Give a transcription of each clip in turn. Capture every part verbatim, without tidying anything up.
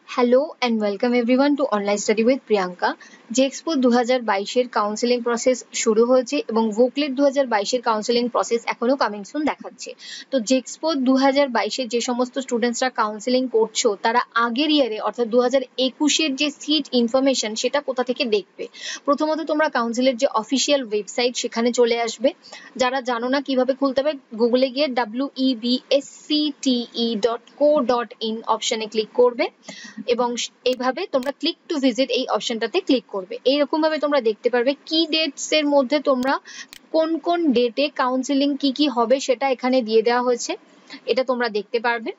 Hello and welcome everyone to online study with Priyanka. JEXPO দু হাজার বাইশের কাউন্সেলিং প্রসেস শুরু হয়েছে এবং ভোকলেট দু হাজার বাইশের কাউন্সেলিং প্রসেস এখনো কামিং সুন দেখাচ্ছে। তো জেএক্সপো দু হাজার বাইশের যে সমস্ত স্টুডেন্টসরা কাউন্সেলিং করছো তারা আগের ইয়ারে অর্থাৎ দু হাজার একুশের যে সিট ইনফরমেশন সেটা কোথা থেকে দেখবে। প্রথমত তোমরা কাউন্সিলের যে অফিসিয়াল ওয়েবসাইট সেখানে চলে আসবে। যারা জানো না কিভাবে খুলতে হবে, গুগলে গিয়ে W E B S C T E dot co dot in অপশনে ক্লিক করবে এবং এইভাবে তোমরা ক্লিক টু ভিজিট এই অপশনটাতে ক্লিক করবে। এইরকম ভাবে তোমরা দেখতে পারবে কি ডেটস এর মধ্যে তোমরা কোন কোন ডেটে কাউন্সেলিং কি কি হবে সেটা এখানে দিয়ে দেওয়া হয়েছে, এটা তোমরা দেখতে পারবে।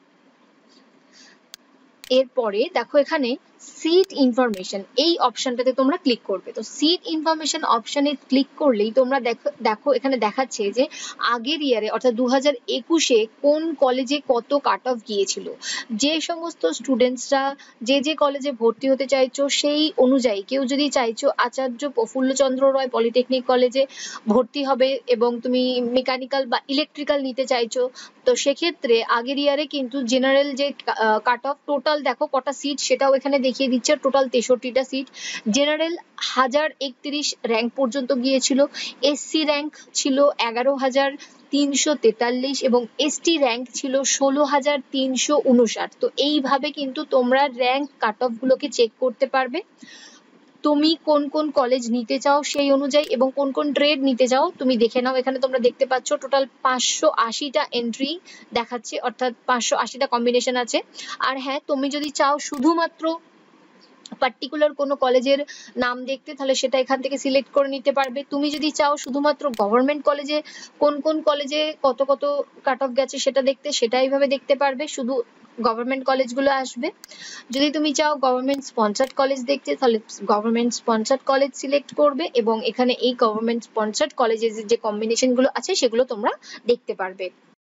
এরপরে দেখো এখানে সিট ইনফরমেশন এই অপশনটাতে তোমরা ক্লিক করবে। তো সিট ইনফরমেশন অপশনে ক্লিক করলেই তোমরা দেখো দেখো এখানে দেখাচ্ছে যে আগের ইয়ারে অর্থাৎ দু হাজার একুশে কোন কলেজে কত কাট অফ গিয়েছিল। যে সমস্ত স্টুডেন্টসরা যে যে কলেজে ভর্তি হতে চাইছো সেই অনুযায়ী, কেউ যদি চাইছো আচার্য প্রফুল্লচন্দ্র রয় পলিটেকনিক কলেজে ভর্তি হবে এবং তুমি মেকানিক্যাল বা ইলেকট্রিক্যাল নিতে চাইছো, তো সেক্ষেত্রে আগের ইয়ারে কিন্তু জেনারেল যে কাট অফ টোটাল দেখো কটা সিট সেটাও এখানে দেখিয়ে দিচ্ছে, টোটাল তেষট্টিটা সিট। জেনারেল হাজার একত্রিশ র্যাঙ্ক পর্যন্ত গিয়েছিল, এসসি র্যাঙ্ক ছিল এগারো হাজার তিনশো তেতাল্লিশ এবং এসটি র্যাঙ্ক ছিল ষোলো হাজার তিনশো উনষাট। তো এইভাবে কিন্তু তোমরা র্যাঙ্ক কাট অফ গুলোকে চেক করতে পারবে। তুমি কোন কোন কলেজ নিতে চাও সেই অনুযায়ী এবং কোন কোন ট্রেড নিতে চাও তুমি দেখে নাও। এখানে তোমরা দেখতে পাচ্ছ টোটাল পাঁচশো আশিটা এন্ট্রি দেখাচ্ছে, অর্থাৎ পাঁচশো আশিটা কম্বিনেশন আছে। আর হ্যাঁ, তুমি যদি চাও শুধুমাত্র পার্টিকুলার কোনো কলেজের নাম দেখতে তাহলে সেটা এখান থেকে সিলেক্ট করে নিতে পারবে। তুমি যদি চাও শুধুমাত্র গভর্নমেন্ট কলেজে কোন কোন কলেজে কত কত কাট অফ গেছে সেটা দেখতে, সেটা এইভাবে দেখতে পারবে, শুধু গভর্নমেন্ট কলেজগুলো আসবে। যদি তুমি চাও গভর্নমেন্ট স্পন্সার্ড কলেজ দেখতে তাহলে গভর্নমেন্ট স্পন্সার্ড কলেজ সিলেক্ট করবে এবং এখানে এই গভর্নমেন্ট স্পন্সার্ড কলেজের যে কম্বিনেশন গুলো আছে সেগুলো তোমরা দেখতে পারবে।